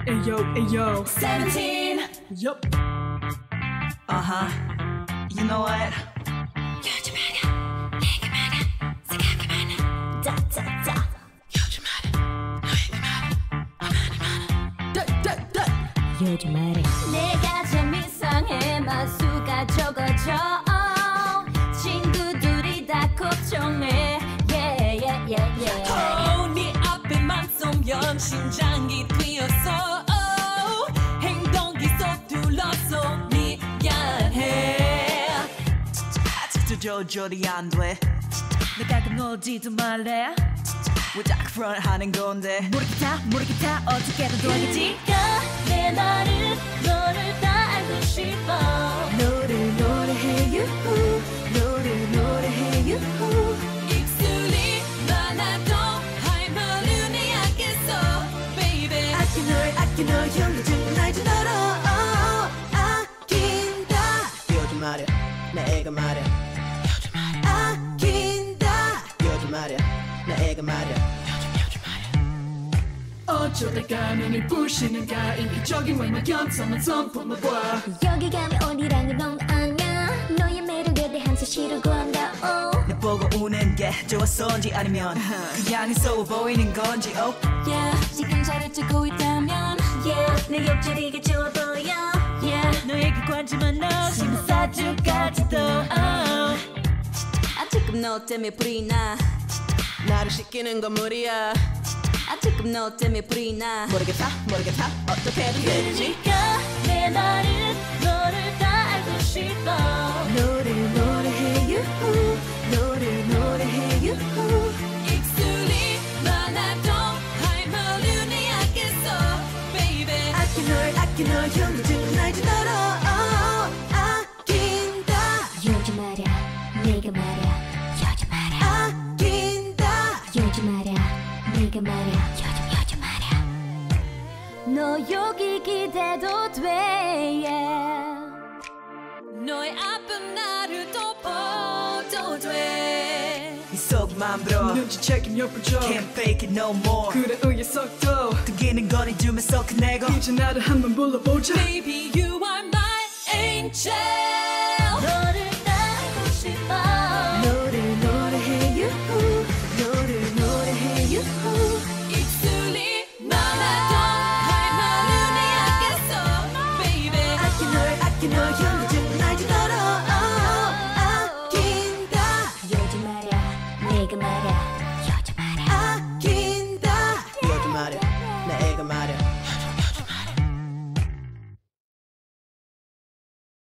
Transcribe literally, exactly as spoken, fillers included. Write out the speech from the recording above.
Ayo, ayo. seventeen. Yup. Uh-huh. You know what? 요즘 말야, 내가 말야, 생각이 많아. 다다다. 요즘 말야, 너에게 말야, 많이 많아. 다다다. 요즘 말야. 내가 참 이상해, 말수가 적어져. 친구들이 다 걱정해. Yeah, yeah, yeah, yeah. Oh, 네 앞에만 쏘면 심장이 뛰어서 oh, 행동이 서툴러서 미안해. 아직도 조절이 안 돼. 내가 건너지도 말래. 왜 자꾸 프런트하는 건데. 모르겠다 모르겠다 어떻게든 돌겠지. 그러니까 내 말은 너를 다 알고 싶어. 노래 노래해 유후 노래 노래해 유후. 입술이 많아도 할머니 약했어 baby. 아껴 널 아껴 널 형제들 날 좀 알아. 아낀다 요즘 말야 내가 말야 요즘 말야. 아낀다 요즘 말야 내가 말야 요즘 요즘 말야. 어쩌다가 눈이 부시는가 인기적인 외모 견성한 선품을 여기 가면 어디랑은 넌 아냐. 너의 매력에 대한 사실을 구한다. oh. 내 보고 우는 게 좋았었는지 아니면 그냥 있어 보이는 건지 oh. Yeah, 지금 자를 찍고 있다면 Yeah, 내 옆자리가 좋아 보여 Yeah, 너에게 관심만 넣으시면 사주까지도 oh. 아직은 너 때문에 불이 나. 나를 시키는 건 무리야 아직은 너 때문에 불이 나. 모르겠다 모르겠다 어떻게든 되지. 그러니까 내 말은 너를 다 알고 싶어. 노래 노래해 유후 노래 노래해 유후. 입술이 많아도 할머니 약했어 baby. 아껴 널 아껴 널 형제들 날 좀 알아. 아낀다 요즘 말야 내가 말야 요즘 말야. 아낀다 요즘 말야 내가 말야 요즘 요즘 말야. 너 여기 기대도 돼 yeah. 너의 아픈 나를 덮어도 돼. 네 속만 불어 눈치채긴 예쁘죠. Can't fake it no more. 그래 의에 썩도 당기는 건 잊으면서 끝내고 이제 나를 한번 불러보자. Baby you are my angel. 너를 따르고 싶어. 노래 노래해 유후 노래 노래해 유후. 입술이 많아도 할머니 약했어 baby. 아껴 널 아껴 널 형제들 날 좀 알아. 아낀다 요즘 말야 내가 말야 요즘 말야. 아낀다 요즘 말야 내가 말야